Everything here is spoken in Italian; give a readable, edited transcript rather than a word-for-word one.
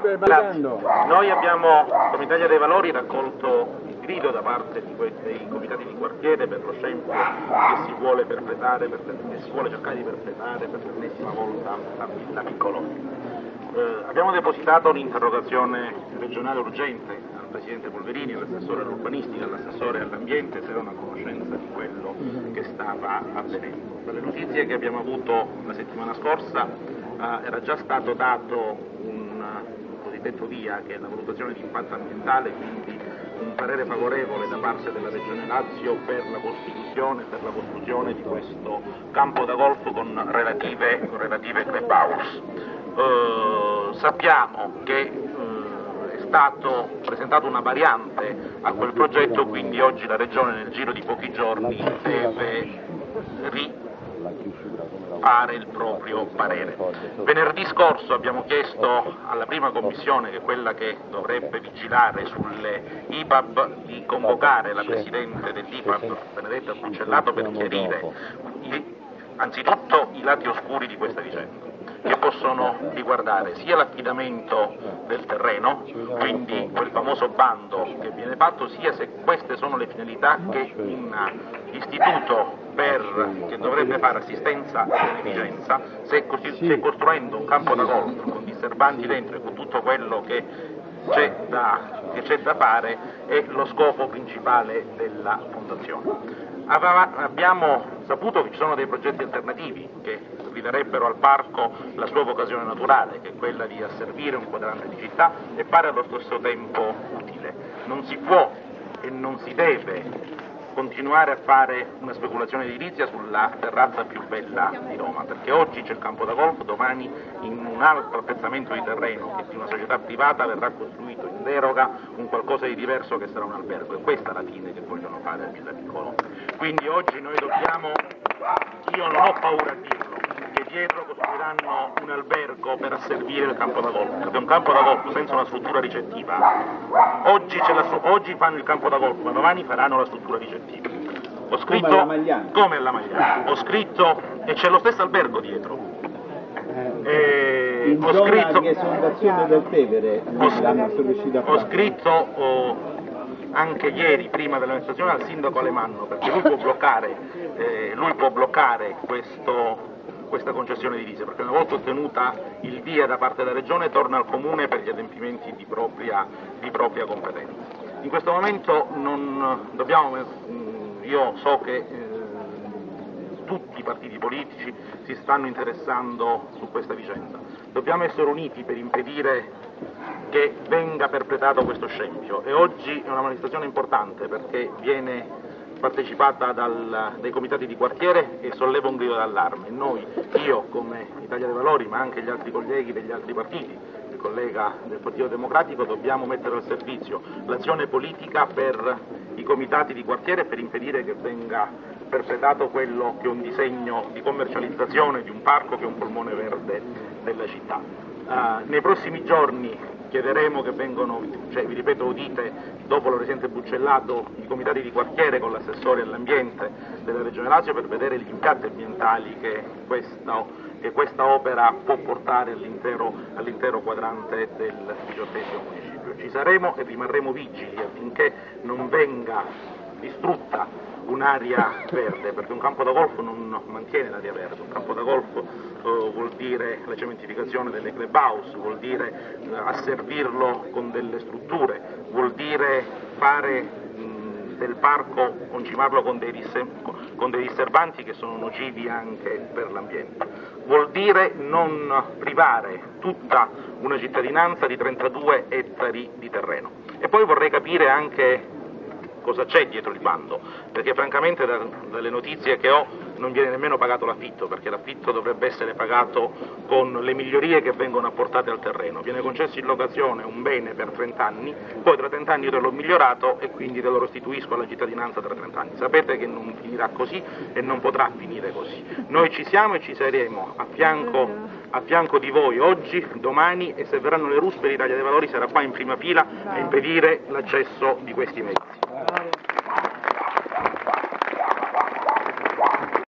Noi abbiamo, come Italia dei Valori, raccolto il grido da parte dei comitati di quartiere per lo scempio che si vuole perpetrare, che si vuole cercare di perpetrare per l'ennesima volta a Villa Miccoloni. Abbiamo depositato un'interrogazione regionale urgente al Presidente Polverini, all'assessore all'urbanistica, all'assessore all'ambiente, se erano a conoscenza di quello che stava avvenendo. Dalle notizie che abbiamo avuto la settimana scorsa era già stato dato un cosiddetto via, che è la valutazione di impatto ambientale, quindi un parere favorevole da parte della Regione Lazio per la costruzione di questo campo da golf con relative clubhouse. Sappiamo che è stato presentato una variante a quel progetto, quindi oggi la Regione nel giro di pochi giorni deve rifare il proprio parere. Venerdì scorso abbiamo chiesto alla prima commissione, che è quella che dovrebbe vigilare sulle IPAB, di convocare la Presidente dell'IPAB, Benedetta Buccellato, per chiarire anzitutto i lati oscuri di questa vicenda, che possono riguardare sia l'affidamento del terreno, quindi quel famoso bando che viene fatto, sia se queste sono le finalità che un istituto che dovrebbe fare assistenza e beneficenza, se costruendo un campo da golf con disturbanti dentro e con tutto quello che c'è da fare è lo scopo principale della fondazione. Abbiamo saputo che ci sono dei progetti alternativi che ridarebbero al parco la sua vocazione naturale, che è quella di asservire un quadrante di città e fare allo stesso tempo utile. Non si può e non si deve continuare a fare una speculazione edilizia sulla terrazza più bella di Roma, perché oggi c'è il campo da golf, domani in un altro appezzamento di terreno che di una società privata verrà costruito in deroga un qualcosa di diverso che sarà un albergo, e questa è la fine che vogliono fare a Villa Miccoloni. Quindi oggi noi dobbiamo, io non ho paura a dirlo, che dietro costruiranno un albergo per asservire il campo da golf, perché un campo da golf senza una struttura ricettiva, oggi fanno il campo da golf, ma domani faranno la struttura ricettiva. Ho scritto, come alla Magliana, ho scritto, e c'è lo stesso albergo dietro. In zona di esondazione del Tevere l'hanno sollecitato. Ho scritto anche ieri, prima dell'amministrazione, al sindaco Alemanno, perché lui può bloccare questa concessione edilizia, perché una volta ottenuta il via da parte della Regione torna al Comune per gli adempimenti di propria competenza. In questo momento io so che tutti i partiti politici si stanno interessando su questa vicenda. Dobbiamo essere uniti per impedire che venga perpetrato questo scempio, e oggi è una manifestazione importante perché viene partecipata dai comitati di quartiere e solleva un grido d'allarme. Io come Italia dei Valori, ma anche gli altri colleghi degli altri partiti, il collega del Partito Democratico, dobbiamo mettere al servizio l'azione politica per i comitati di quartiere per impedire che venga perpetrato quello che è un disegno di commercializzazione di un parco che è un polmone verde della città. Nei prossimi giorni chiederemo che vengano, vi ripeto, udite dopo la Presidente Buccellato i comitati di quartiere con l'assessore all'ambiente della Regione Lazio per vedere gli impatti ambientali che questa opera può portare all'intero quadrante del 18° municipio. Ci saremo e rimarremo vigili affinché non venga distrutta un'area verde, perché un campo da golf non mantiene l'area verde, un campo da golf vuol dire la cementificazione delle clubhouse, vuol dire asservirlo con delle strutture, vuol dire fare del parco, concimarlo con dei disturbanti che sono nocivi anche per l'ambiente, vuol dire non privare tutta una cittadinanza di 32 ettari di terreno. E poi vorrei capire anche cosa c'è dietro il bando, perché francamente dalle notizie che ho non viene nemmeno pagato l'affitto, perché l'affitto dovrebbe essere pagato con le migliorie che vengono apportate al terreno. Viene concesso in locazione un bene per 30 anni, poi tra 30 anni io te l'ho migliorato e quindi te lo restituisco alla cittadinanza tra 30 anni. Sapete che non finirà così e non potrà finire così. Noi ci siamo e ci saremo a fianco di voi oggi, domani, e se verranno le ruspe l'Italia dei Valori sarà qua in prima fila a impedire l'accesso di questi mezzi.